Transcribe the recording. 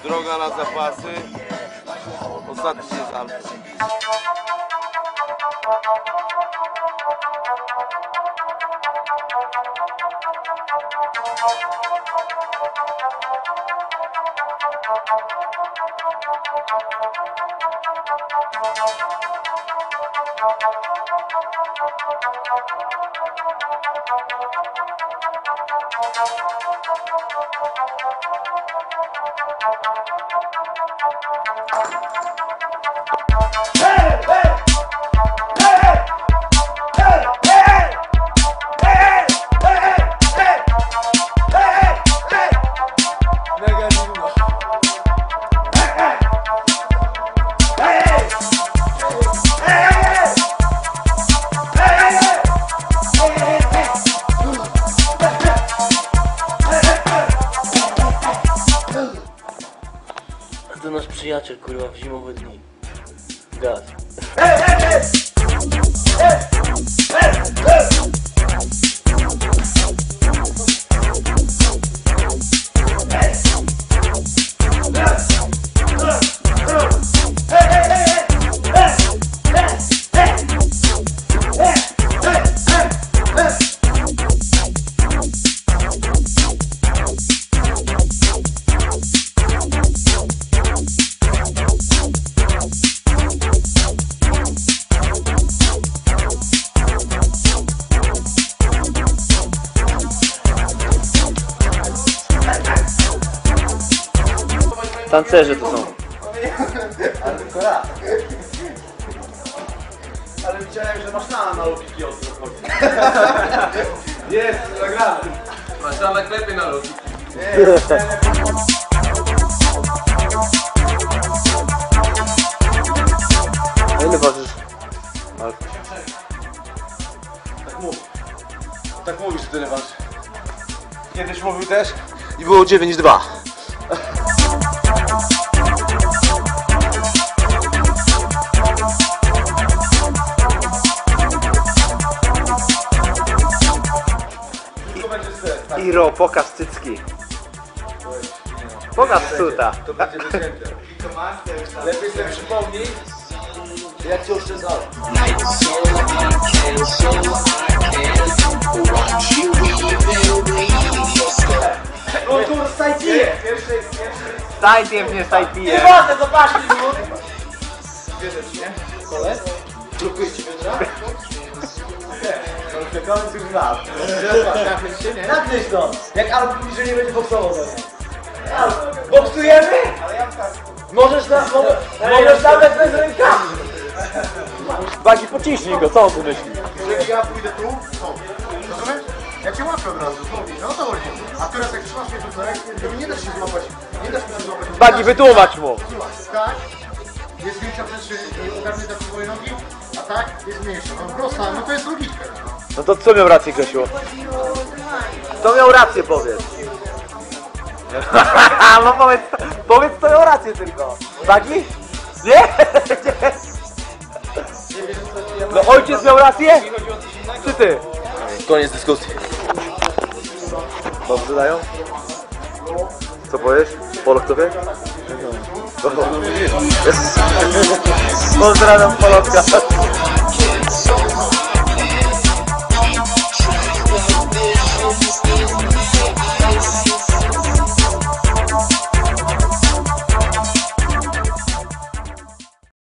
Droga na zapasy. Ostatni jest Alfa. To nasz przyjaciel, kurwa, w zimowe dni. Gaz. Tancerze to są. Ale tylko raz. Ale widziałem, że masz na logiki od chodzi. Jest, nagrane. Masz na klepie na logiki. A ile ważysz? Tak mów. Tak mówisz, że tyle waży. Kiedyś mówił też i było 9,2. Iro, pokaż cycki. Pokaż cuta. To będzie wycięte. Lepiej sobie przypomnij, jak cię oszczędzałem. No tu stajcie! Stajcie mnie, stajpije. Nie ważne, zobaczcie! Bierzesz, nie? Kole? Blokujesz ci biodra? Koniec już lat. Nakryć to! Jak Alp mówi, że nie będzie boksował ze mną. Alp, boksujemy? Możesz nawet bez rękawi. Bagi, pociśnij go, co on tu myśli? Jeżeli ja pójdę tu, to. Rozumiesz? Ja cię łapię od razu. No o to chodzi. A teraz jak trzymasz mnie to nie dasz się złapać. Nie dasz mnie złapać. Bagi, wytłumacz mu. Tak? Jest większa przestrzeń, ogarnięta przez twoje nogi, a tak jest mniejsza. No prosta, no to jest logika. No to co miał rację, Grzesiu? Kto miał rację, powiedz. No powiedz kto miał rację tylko. Bagi? Nie? No ojciec miał rację? Czy ty? Koniec dyskusji. Dobrze dają? Co powiesz? Polok to wie? Pozdrawiam Polotka.